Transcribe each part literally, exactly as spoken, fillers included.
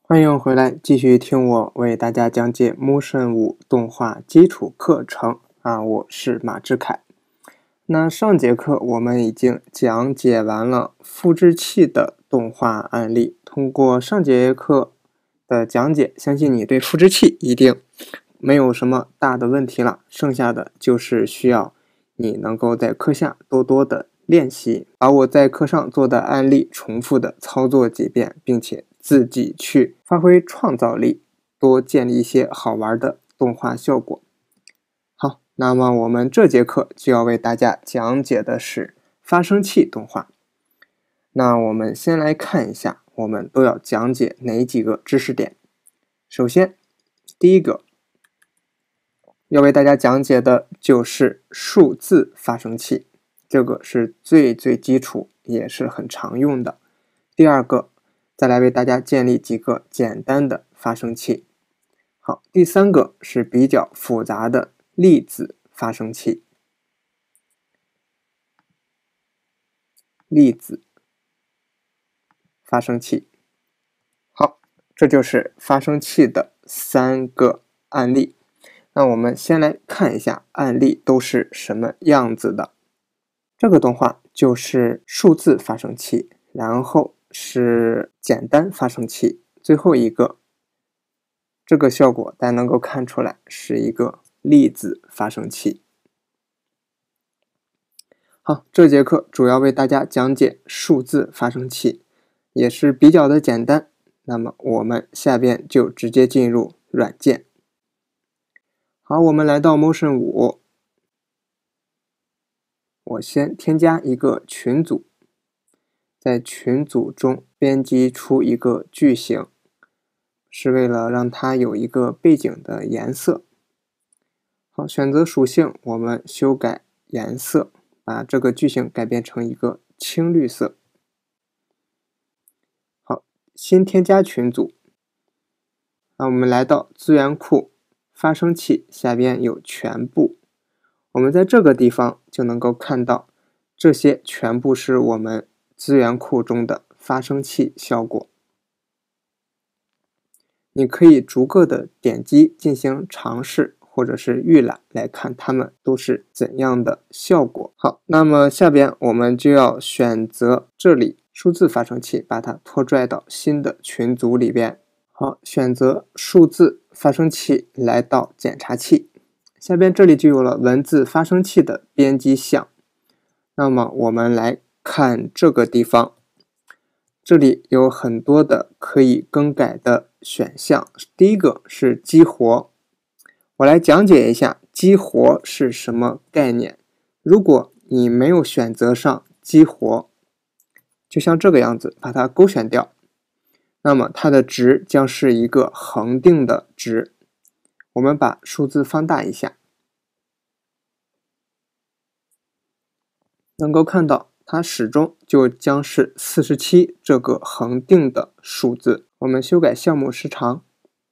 欢迎回来，继续听我为大家讲解 Motion 五动画基础课程啊，我是马志凯。那上节课我们已经讲解完了复制器的动画案例，通过上节课的讲解，相信你对复制器一定没有什么大的问题了，剩下的就是需要你能够在课下多多的练习，把我在课上做的案例重复的操作几遍，并且自己去发挥创造力，多建立一些好玩的动画效果。好，那么我们这节课就要为大家讲解的是发生器动画。那我们先来看一下，我们都要讲解哪几个知识点。首先，第一个要为大家讲解的就是数字发生器，这个是最最基础，也是很常用的。第二个，再来为大家建立几个简单的发生器。好，第三个是比较复杂的粒子发生器。粒子发生器。好，这就是发生器的三个案例。那我们先来看一下案例都是什么样子的。这个动画就是数字发生器，然后是简单发生器，最后一个这个效果大家能够看出来是一个粒子发生器。好，这节课主要为大家讲解数字发生器，也是比较的简单。那么我们下边就直接进入软件。好，我们来到 Motion 五，我先添加一个群组，在群组中编辑出一个句型，是为了让它有一个背景的颜色。好，选择属性，我们修改颜色，把这个句型改变成一个青绿色。好，新添加群组。那我们来到资源库发生器，下边有全部，我们在这个地方就能够看到，这些全部是我们资源库中的发生器效果。你可以逐个的点击进行尝试或者是预览，来看它们都是怎样的效果。好，那么下边我们就要选择这里数字发生器，把它拖拽到新的群组里边。好，选择数字发生器，来到检查器，下边这里就有了文字发生器的编辑项。那么我们来看这个地方，这里有很多的可以更改的选项。第一个是激活，我来讲解一下激活是什么概念。如果你没有选择上激活，就像这个样子，把它勾选掉，那么它的值将是一个恒定的值。我们把数字放大一下，能够看到它始终就将是四十七这个恒定的数字。我们修改项目时长。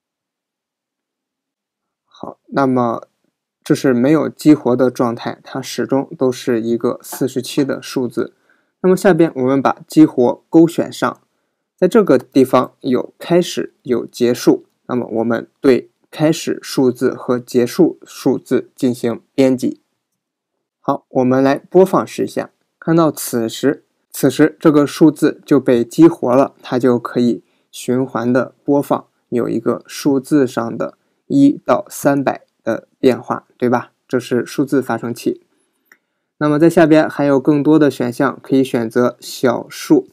好，那么这是没有激活的状态，它始终都是一个四十七的数字。那么下边我们把激活勾选上，在这个地方有开始有结束，那么我们对开始数字和结束数字进行编辑。好，我们来播放试一下，看到此时此时这个数字就被激活了，它就可以循环的播放，有一个数字上的一到三百的变化，对吧？这是数字发生器。那么在下边还有更多的选项，可以选择小数，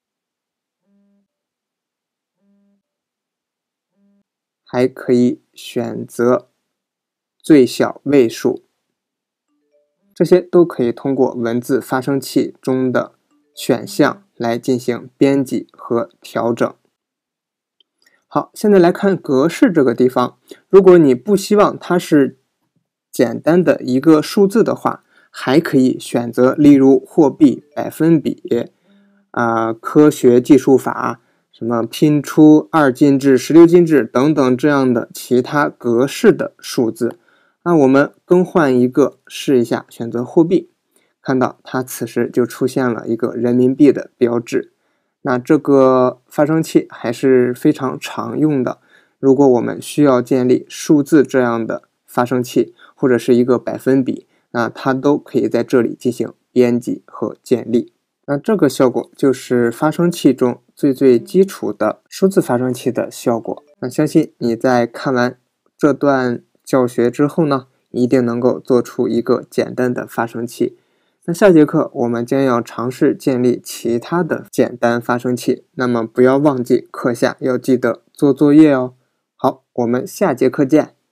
还可以选择最小位数，这些都可以通过文字发生器中的选项来进行编辑和调整。好，现在来看格式这个地方，如果你不希望它是简单的一个数字的话，还可以选择例如货币、百分比、啊、呃、科学技术法、什么拼出、二进制、十六进制等等这样的其他格式的数字。那我们更换一个试一下，选择货币，看到它此时就出现了一个人民币的标志。 那这个发生器还是非常常用的，如果我们需要建立数字这样的发生器，或者是一个百分比，那它都可以在这里进行编辑和建立。那这个效果就是发生器中最最基础的数字发生器的效果。那相信你在看完这段教学之后呢，一定能够做出一个简单的发生器。那下节课我们将要尝试建立其他的简单发生器，那么不要忘记课下要记得做作业哦。好，我们下节课见。